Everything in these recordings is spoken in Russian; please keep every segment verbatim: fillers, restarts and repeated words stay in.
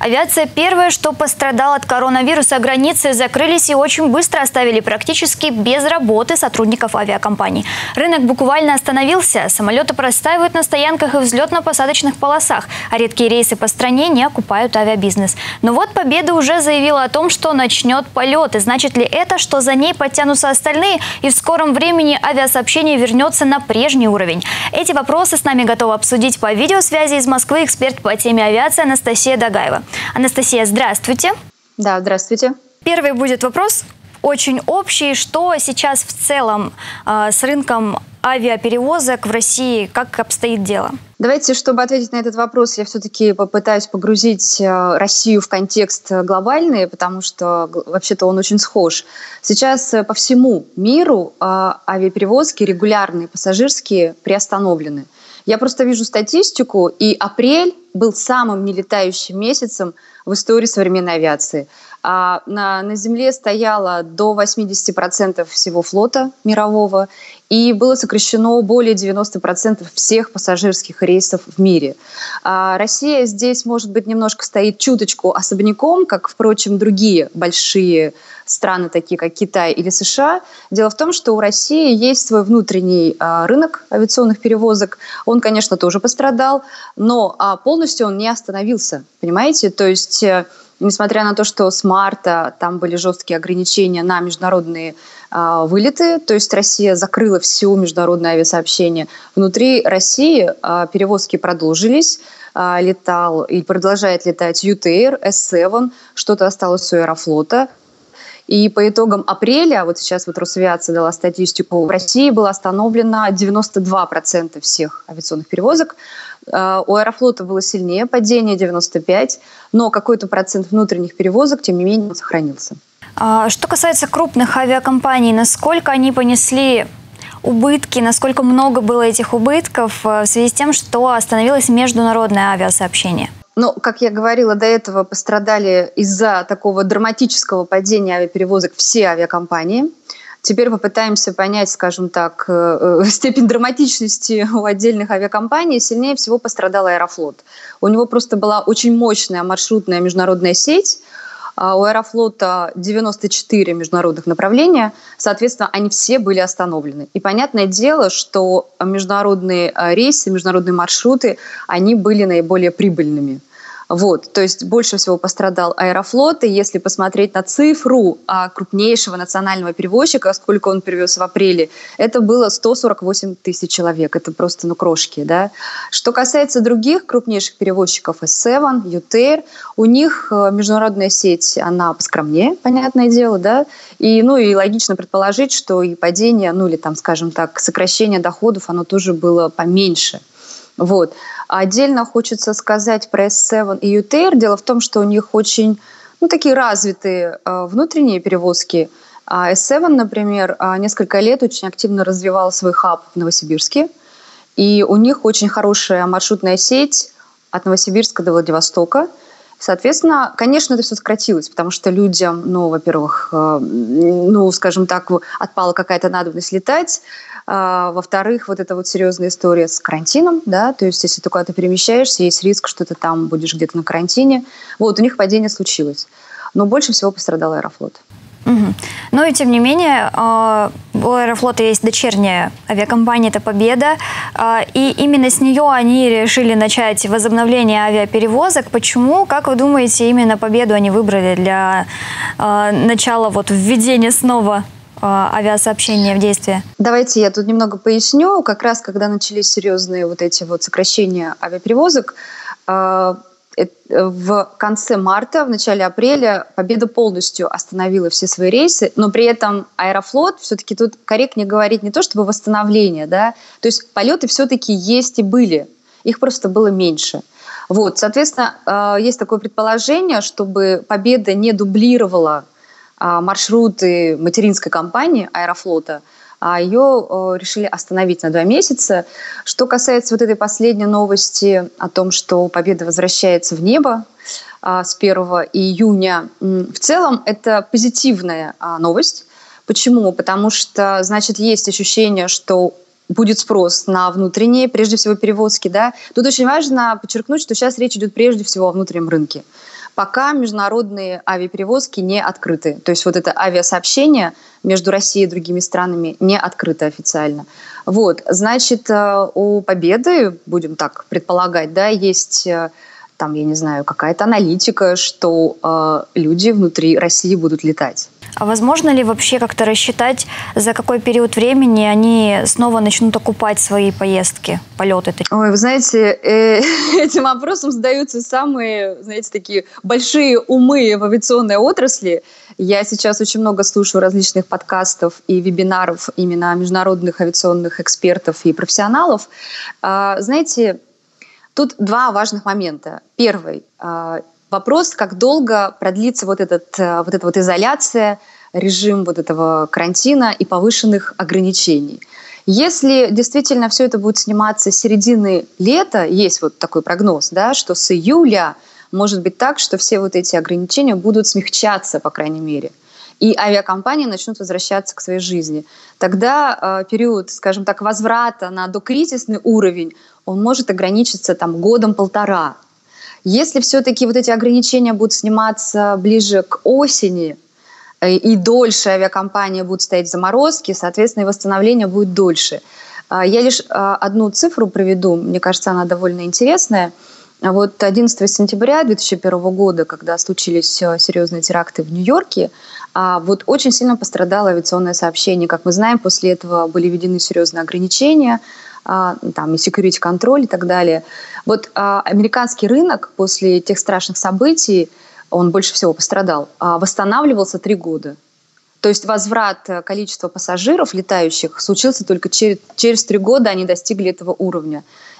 Авиация первое, что пострадала от коронавируса. Границы закрылись и очень быстро оставили практически без работы сотрудников авиакомпаний. Рынок буквально остановился. Самолеты простаивают на стоянках и взлетно-посадочных полосах, а редкие рейсы по стране не окупают авиабизнес. Но вот Победа уже заявила о том, что начнет полеты. Значит ли это, что за ней подтянутся остальные и в скором времени авиасообщение вернется на прежний уровень? Эти вопросы с нами готова обсудить по видеосвязи из Москвы эксперт по теме авиации Анастасия Дагаева. Анастасия, здравствуйте. Да, здравствуйте. Первый будет вопрос очень общий. Что сейчас в целом э, с рынком авиаперевозок в России, как обстоит дело? Давайте, чтобы ответить на этот вопрос, я все-таки попытаюсь погрузить Россию в контекст глобальный, потому что вообще-то он очень схож. Сейчас по всему миру авиаперевозки регулярные, пассажирские, приостановлены. Я просто вижу статистику, и апрель был самым нелетающим месяцем в истории современной авиации. А на, на Земле стояло до восьмидесяти процентов всего флота мирового, и было сокращено более девяноста процентов всех пассажирских рейсов в мире. А Россия здесь, может быть, немножко стоит чуточку особняком, как, впрочем, другие большие страны, такие как Китай или США. Дело в том, что у России есть свой внутренний а, рынок авиационных перевозок. Он, конечно, тоже пострадал, но а, полностью он не остановился, понимаете? То есть, э, несмотря на то, что с марта там были жесткие ограничения на международные э, вылеты, то есть Россия закрыла все международное авиасообщение, внутри России э, перевозки продолжились. Э, летал и продолжает летать ю ти эй эр, эс семь, что-то осталось у Аэрофлота. И по итогам апреля, вот сейчас вот Росавиация дала статистику, в России было остановлено девяносто два процента всех авиационных перевозок. У Аэрофлота было сильнее падение, девяносто пять процентов, но какой-то процент внутренних перевозок, тем не менее, сохранился. Что касается крупных авиакомпаний, насколько они понесли убытки, насколько много было этих убытков в связи с тем, что остановилось международное авиасообщение? Ну, как я говорила, до этого пострадали из-за такого драматического падения авиаперевозок все авиакомпании. Теперь попытаемся понять, скажем так, степень драматичности у отдельных авиакомпаний. Сильнее всего пострадал Аэрофлот. У него просто была очень мощная маршрутная международная сеть. У Аэрофлота девяносто четыре международных направления, соответственно, они все были остановлены. И понятное дело, что международные рейсы, международные маршруты, они были наиболее прибыльными. Вот, то есть больше всего пострадал Аэрофлот, и если посмотреть на цифру крупнейшего национального перевозчика, сколько он перевез в апреле, это было сто сорок восемь тысяч человек, это просто, ну, крошки, да. Что касается других крупнейших перевозчиков, эс семь, ю ти эй эр, у них международная сеть, она поскромнее, понятное дело, да, и, ну, и логично предположить, что и падение, ну, или там, скажем так, сокращение доходов, оно тоже было поменьше. Вот. Отдельно хочется сказать про эс семь и ю ти эй эр. Дело в том, что у них очень, ну, такие развитые э, внутренние перевозки. А эс семь, например, несколько лет очень активно развивал свой хаб в Новосибирске. И у них очень хорошая маршрутная сеть от Новосибирска до Владивостока. Соответственно, конечно, это все сократилось, потому что людям, ну, во-первых, э, ну, скажем так, отпала какая-то надобность летать. А, во-вторых, вот эта вот серьезная история с карантином, да, то есть если ты куда-то перемещаешься, есть риск, что ты там будешь где-то на карантине. Вот, у них падение случилось. Но больше всего пострадал Аэрофлот. Угу. Но и тем не менее, у Аэрофлота есть дочерняя авиакомпания, это «Победа», и именно с нее они решили начать возобновление авиаперевозок. Почему, как вы думаете, именно «Победу» они выбрали для начала вот введения снова авиасообщения в действие? Давайте я тут немного поясню. Как раз, когда начались серьезные вот эти вот сокращения авиаперевозок, в конце марта, в начале апреля Победа полностью остановила все свои рейсы, но при этом Аэрофлот, все-таки тут корректнее говорить не то чтобы восстановление, да, то есть полеты все-таки есть и были, их просто было меньше. Вот, соответственно, есть такое предположение, чтобы Победа не дублировала маршруты материнской компании Аэрофлота, а ее решили остановить на два месяца. Что касается вот этой последней новости о том, что Победа возвращается в небо с первого июня, в целом это позитивная новость. Почему? Потому что, значит, есть ощущение, что будет спрос на внутренние, прежде всего, перевозки. Да? Тут очень важно подчеркнуть, что сейчас речь идет прежде всего о внутреннем рынке. пока международные авиаперевозки не открыты. То есть вот это авиасообщение между Россией и другими странами не открыто официально. Вот, значит, у Победы, будем так предполагать, да, есть там, я не знаю, какая-то аналитика, что э, люди внутри России будут летать. А возможно ли вообще как-то рассчитать, за какой период времени они снова начнут окупать свои поездки, полеты? Ой, вы знаете, э, этим вопросом задаются самые, знаете, такие большие умы в авиационной отрасли. Я сейчас очень много слушаю различных подкастов и вебинаров именно международных авиационных экспертов и профессионалов. Э, знаете, тут два важных момента. Первый э, вопрос, как долго продлится вот, этот, вот эта вот изоляция, режим вот этого карантина и повышенных ограничений. Если действительно все это будет сниматься с середины лета, есть вот такой прогноз, да, что с июля может быть так, что все вот эти ограничения будут смягчаться, по крайней мере, и авиакомпании начнут возвращаться к своей жизни. Тогда э, период, скажем так, возврата на докризисный уровень, он может ограничиться там годом-полтора. Если все-таки вот эти ограничения будут сниматься ближе к осени, и дольше авиакомпании будут стоять в заморозке, соответственно, и восстановление будет дольше. Я лишь одну цифру приведу, мне кажется, она довольно интересная. Вот одиннадцатого сентября две тысячи первого года, когда случились серьезные теракты в Нью-Йорке, вот очень сильно пострадало авиационное сообщение. Как мы знаем, после этого были введены серьезные ограничения, там и security контроль и так далее. Вот американский рынок после тех страшных событий, он больше всего пострадал, восстанавливался три года. То есть возврат количества пассажиров, летающих, случился только через, через три года, они достигли этого уровня.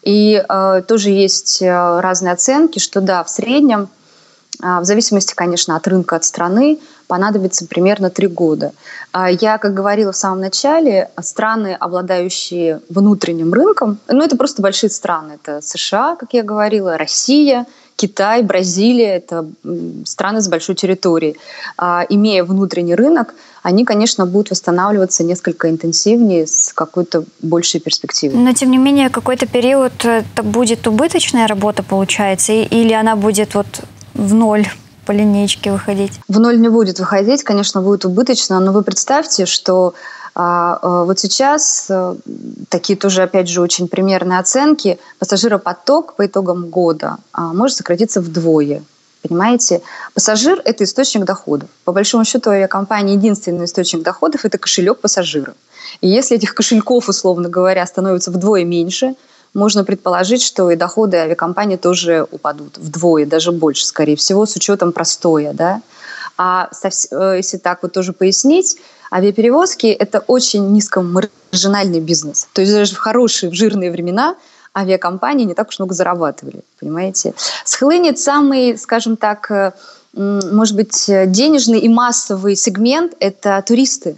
И э, тоже есть разные оценки, что да, в среднем, э, в зависимости, конечно, от рынка, от страны, понадобится примерно три года. Э, я, как говорила в самом начале, страны, обладающие внутренним рынком, ну это просто большие страны, это США, как я говорила, Россия, Китай, Бразилия – это страны с большой территорией. А, имея внутренний рынок, они, конечно, будут восстанавливаться несколько интенсивнее, с какой-то большей перспективой. Но, тем не менее, какой-то период это будет убыточная работа, получается, или она будет вот в ноль по линейке выходить? В ноль не будет выходить, конечно, будет убыточно, но вы представьте, что а, а, вот сейчас а, такие тоже, опять же, очень примерные оценки, пассажиропоток по итогам года а, может сократиться вдвое. Понимаете? Пассажир – это источник доходов. По большому счету, авиакомпания единственный источник доходов – это кошелек пассажира. И если этих кошельков, условно говоря, становится вдвое меньше, можно предположить, что и доходы авиакомпании тоже упадут вдвое, даже больше, скорее всего, с учетом простоя. Да? А если так вот тоже пояснить, авиаперевозки – это очень низкомаржинальный бизнес. То есть даже в хорошие, в жирные времена авиакомпании не так уж много зарабатывали, понимаете. Схлынет самый, скажем так, может быть, денежный и массовый сегмент – это туристы.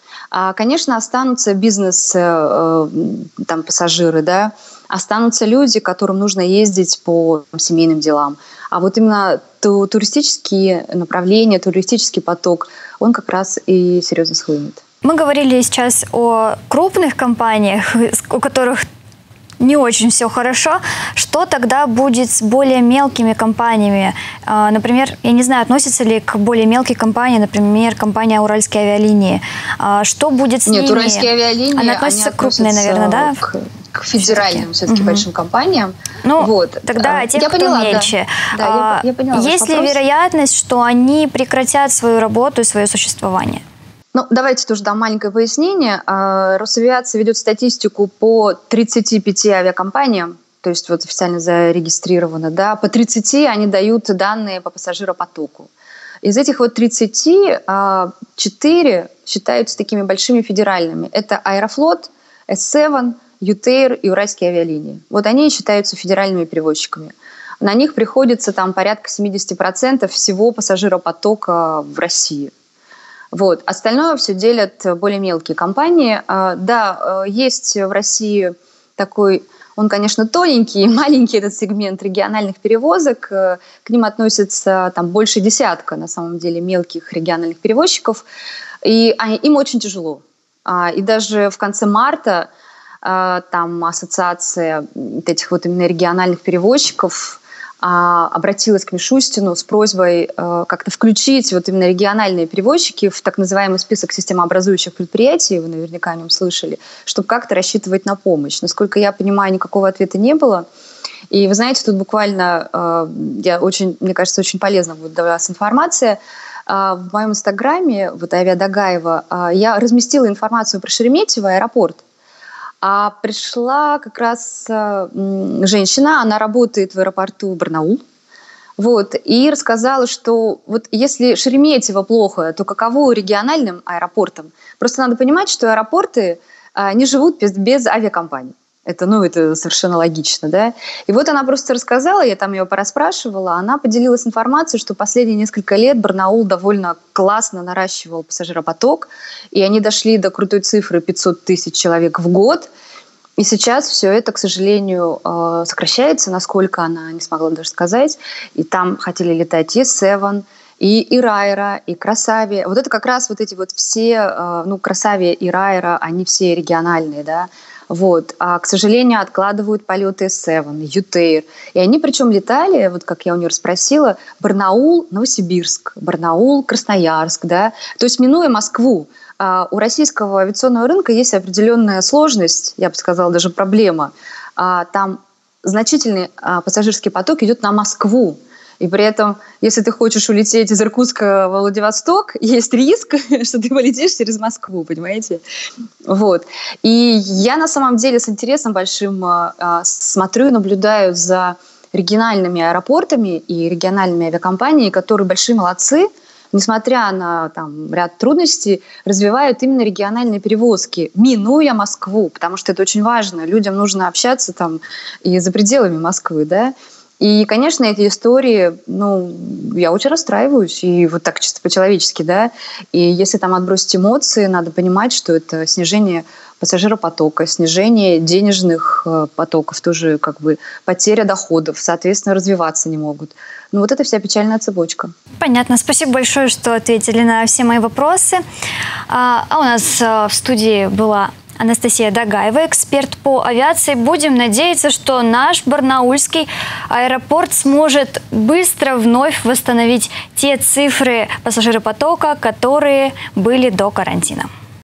А, конечно, останутся бизнес-пассажиры, да, останутся люди, которым нужно ездить по там, семейным делам. А вот именно ту, туристические направления, туристический поток, он как раз и серьезно схлынет. Мы говорили сейчас о крупных компаниях, у которых не очень все хорошо. Что тогда будет с более мелкими компаниями? Например, я не знаю, относится ли к более мелкой компании, например, компания «Уральские авиалинии». Что будет с Нет, ними? Нет, «Уральские авиалинии», Она относится к крупной, наверное, да? К, к федеральным все-таки, все-таки угу. большим компаниям. Ну, вот. тогда те, я кто поняла, мельче. Да. Да, я, я поняла Есть ли вопрос. вероятность, что они прекратят свою работу и свое существование? Ну, давайте тоже дам маленькое пояснение. Росавиация ведет статистику по тридцати пяти авиакомпаниям, то есть вот официально зарегистрировано, да, по тридцати они дают данные по пассажиропотоку. Из этих вот тридцати четыре считаются такими большими федеральными. Это Аэрофлот, эс семь, Ютейр и Уральские авиалинии. Вот они считаются федеральными перевозчиками. На них приходится там порядка семьдесят процентов всего пассажиропотока в России. Вот. Остальное все делят более мелкие компании. Да, есть в России такой, он, конечно, тоненький, маленький этот сегмент региональных перевозок. К ним относятся там, больше десятка, на самом деле, мелких региональных перевозчиков. И им очень тяжело. И даже в конце марта там ассоциация этих вот именно региональных перевозчиков обратилась к Мишустину с просьбой как-то включить вот именно региональные перевозчики в так называемый список системообразующих предприятий, вы наверняка о нем слышали, чтобы как-то рассчитывать на помощь. Насколько я понимаю, никакого ответа не было. И вы знаете, тут буквально, я очень, мне кажется, очень полезна будет для вас информация. В моем инстаграме, вот Авиа Дагаева, я разместила информацию про Шереметьево, аэропорт. А пришла как раз женщина, она работает в аэропорту Барнаул, вот, и рассказала, что вот если Шереметьево плохо, то каково региональным аэропортам? Просто надо понимать, что аэропорты не живут без, без авиакомпаний. Это, ну, это совершенно логично, да. И вот она просто рассказала, я там ее порасспрашивала, она поделилась информацией, что последние несколько лет Барнаул довольно классно наращивал пассажиропоток, и они дошли до крутой цифры пятьсот тысяч человек в год. И сейчас все это, к сожалению, сокращается, насколько она не смогла даже сказать. И там хотели летать и Севен, и Ирайра, и Красавия. Вот это как раз вот эти вот все, ну, Красавия и Ирайра, они все региональные, да. Вот. А, к сожалению, откладывают полеты Севен, Ютейр. И они причем летали, вот как я у нее спросила, Барнаул, Новосибирск, Барнаул, Красноярск. Да? То есть, минуя Москву, а, у российского авиационного рынка есть определенная сложность, я бы сказала, даже проблема. А, там значительный а, пассажирский поток идет на Москву. И при этом, если ты хочешь улететь из Иркутска в Владивосток, есть риск, что ты полетишь через Москву, понимаете? Вот. И я на самом деле с интересом большим э, смотрю и наблюдаю за региональными аэропортами и региональными авиакомпаниями, которые большие молодцы, несмотря на там, ряд трудностей, развивают именно региональные перевозки, минуя Москву, потому что это очень важно. Людям нужно общаться там и за пределами Москвы, да? И, конечно, эти истории, ну, я очень расстраиваюсь, и вот так чисто по-человечески, да. И если там отбросить эмоции, надо понимать, что это снижение пассажиропотока, снижение денежных потоков, тоже как бы потеря доходов, соответственно, развиваться не могут. Ну, вот это вся печальная цепочка. Понятно. Спасибо большое, что ответили на все мои вопросы. А, а у нас в студии была Анастасия Дагаева, эксперт по авиации. Будем надеяться, что наш барнаульский аэропорт сможет быстро вновь восстановить те цифры пассажиропотока, которые были до карантина.